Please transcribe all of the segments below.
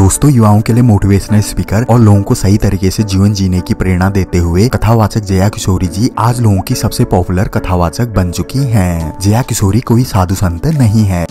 दोस्तों, युवाओं के लिए मोटिवेशनल स्पीकर और लोगों को सही तरीके से जीवन जीने की प्रेरणा देते हुए कथावाचक जया किशोरी जी आज लोगों की सबसे पॉपुलर कथावाचक बन चुकी हैं। जया किशोरी कोई साधु संत नहीं है,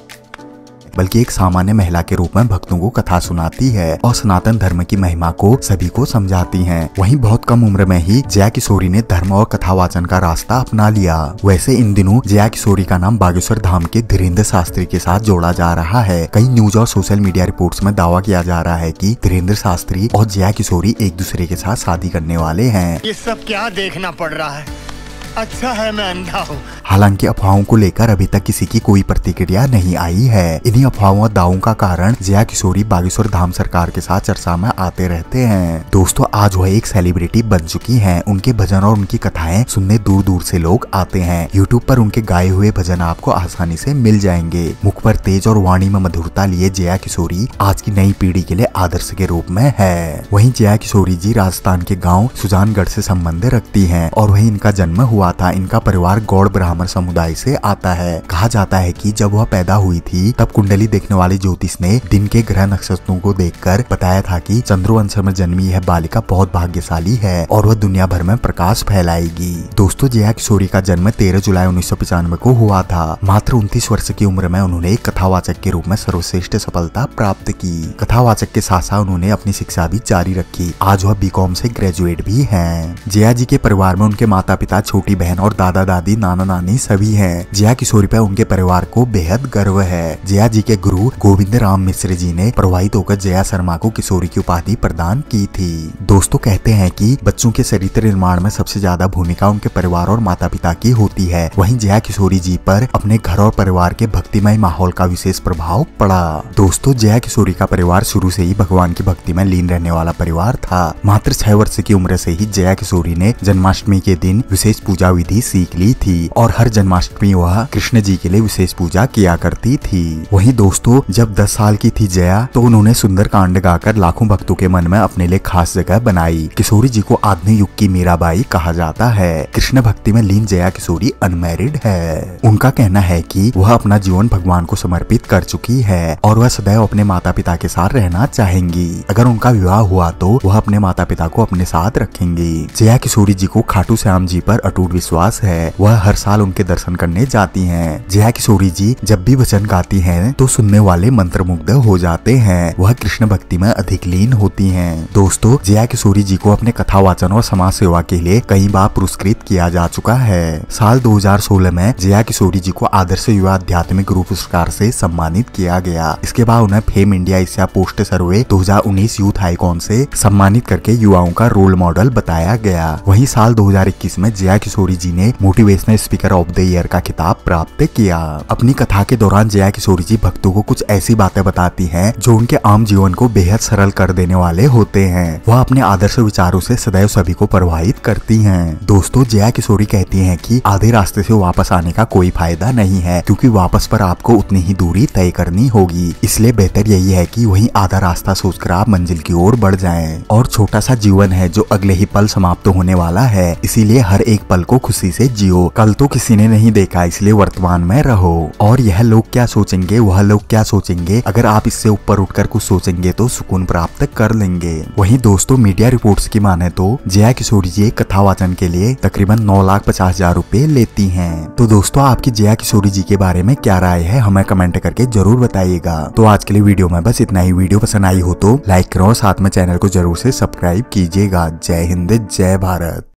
बल्कि एक सामान्य महिला के रूप में भक्तों को कथा सुनाती है और सनातन धर्म की महिमा को सभी को समझाती हैं। वहीं बहुत कम उम्र में ही जया किशोरी ने धर्म और कथावाचन का रास्ता अपना लिया। वैसे इन दिनों जया किशोरी का नाम बागेश्वर धाम के धीरेन्द्र शास्त्री के साथ जोड़ा जा रहा है। कई न्यूज और सोशल मीडिया रिपोर्ट्स में दावा किया जा रहा है कि धीरेन्द्र शास्त्री और जया किशोरी एक दूसरे के साथ शादी करने वाले हैं। ये सब क्या देखना पड़ रहा है? अच्छा है मैं अंधा हूँ। हालांकि अफवाहों को लेकर अभी तक किसी की कोई प्रतिक्रिया नहीं आई है। इन्हीं अफवाहों और दावों का कारण जया किशोरी बागेश्वर धाम सरकार के साथ चर्चा में आते रहते हैं। दोस्तों, आज वह एक सेलिब्रिटी बन चुकी हैं। उनके भजन और उनकी कथाएं सुनने दूर दूर से लोग आते हैं। यूट्यूब पर उनके गाए हुए भजन आपको आसानी से मिल जाएंगे। मुख पर तेज और वाणी में मधुरता लिए जया किशोरी आज की नई पीढ़ी के लिए आदर्श के रूप में है। वहीं जया किशोरी जी राजस्थान के गाँव सुजानगढ़ से संबंध रखती है और वही इनका जन्म हुआ था। इनका परिवार गौड़ ब्राह्मण समुदाय से आता है। कहा जाता है कि जब वह पैदा हुई थी तब कुंडली देखने वाले ज्योतिष ने दिन के ग्रह नक्षत्रों को देखकर बताया था कि चंद्रवंश में जन्मी यह बालिका बहुत भाग्यशाली है और वह दुनिया भर में प्रकाश फैलाएगी। दोस्तों, जया किशोरी का जन्म 13 जुलाई 1995 को हुआ था। मात्र 29 वर्ष की उम्र में उन्होंने एक कथावाचक के रूप में सर्वश्रेष्ठ सफलता प्राप्त की। कथावाचक के साथ साथ उन्होंने अपनी शिक्षा भी जारी रखी। आज वह बीकॉम से ग्रेजुएट भी हैं। जया जी के परिवार में उनके माता पिता, छोटी बहन और दादा दादी, नाना नानी सभी हैं। जया किशोरी पर उनके परिवार को बेहद गर्व है। जया जी के गुरु गोविंद राम मिश्र जी ने प्रभावित होकर जया शर्मा को किशोरी की उपाधि प्रदान की थी। दोस्तों, कहते हैं कि बच्चों के चरित्र निर्माण में सबसे ज्यादा भूमिका उनके परिवार और माता पिता की होती है। वहीं जया किशोरी जी पर अपने घर और परिवार के भक्तिमय माहौल का विशेष प्रभाव पड़ा। दोस्तों, जया किशोरी का परिवार शुरू से ही भगवान की भक्ति में लीन रहने वाला परिवार था। मात्र 6 वर्ष की उम्र से ही जया किशोरी ने जन्माष्टमी के दिन विशेष पूजा विधि सीख ली थी और हर जन्माष्टमी वह कृष्ण जी के लिए विशेष पूजा किया करती थी। वहीं दोस्तों, जब 10 साल की थी जया तो उन्होंने सुंदर कांड गाकर लाखों भक्तों के मन में अपने लिए खास जगह बनाई। किशोरी जी को आधुनिक युग की मीराबाई कहा जाता है। कृष्ण भक्ति में लीन जया किशोरी अनमैरिड है। उनका कहना है कि वह अपना जीवन भगवान को समर्पित कर चुकी है और वह सदैव अपने माता पिता के साथ रहना चाहेंगी। अगर उनका विवाह हुआ तो वह अपने माता पिता को अपने साथ रखेंगी। जया किशोरी जी को खाटू श्याम जी पर अटूट विश्वास है। वह हर साल उनके दर्शन करने जाती हैं। जया किशोरी जी जब भी वचन गाती हैं तो सुनने वाले मंत्रमुग्ध हो जाते हैं। वह कृष्ण भक्ति में अधिक लीन होती हैं। दोस्तों, जया किशोरी जी को अपने कथावाचन और समाज सेवा के लिए कई बार पुरस्कृत किया जा चुका है। साल 2016 में जया किशोरी जी को आदर्श युवा आध्यात्मिक गुरु पुरस्कार से सम्मानित किया गया। इसके बाद उन्हें Fame India Asia Post survey 2019 youth icon से सम्मानित करके युवाओं का रोल मॉडल बताया गया। वहीं साल 2021 में जया किशोरी जी ने motivational speaker of the year का खिताब प्राप्त किया। अपनी कथा के दौरान जया किशोरी जी भक्तों को कुछ ऐसी बातें बताती हैं जो उनके आम जीवन को बेहद सरल कर देने वाले होते हैं। वह अपने आदर्श विचारों से सदैव सभी को प्रभावित करती हैं। दोस्तों, जया किशोरी कहती हैं कि आधे रास्ते से वापस आने का कोई फायदा नहीं है, क्योंकि वापस पर आपको उतनी ही दूरी तय करनी होगी। इसलिए बेहतर यही है कि वही आधा रास्ता सोचकर आप मंजिल की ओर बढ़ जाएं। और छोटा सा जीवन है जो अगले ही पल समाप्त होने वाला है, इसीलिए हर एक पल को खुशी से जियो। कल तो किसी ने नहीं देखा, इसलिए वर्तमान में रहो। और यह लोग क्या सोचेंगे, वह लोग क्या सोचेंगे, अगर आप इससे ऊपर उठकर कुछ सोचेंगे तो सुकून प्राप्त कर लेंगे। वहीं दोस्तों, मीडिया रिपोर्ट्स की माने तो जया किशोरी जी कथावाचन के लिए तकरीबन 9,50,000 रुपए लेती हैं। तो दोस्तों, आपकी जया किशोरी जी के बारे में क्या राय है, हमें कमेंट करके जरूर बताइएगा। तो आज के लिए वीडियो में बस इतना ही। वीडियो पसंद आई हो तो लाइक करो और साथ में चैनल को जरूर से सब्सक्राइब कीजिएगा। जय हिंद, जय भारत।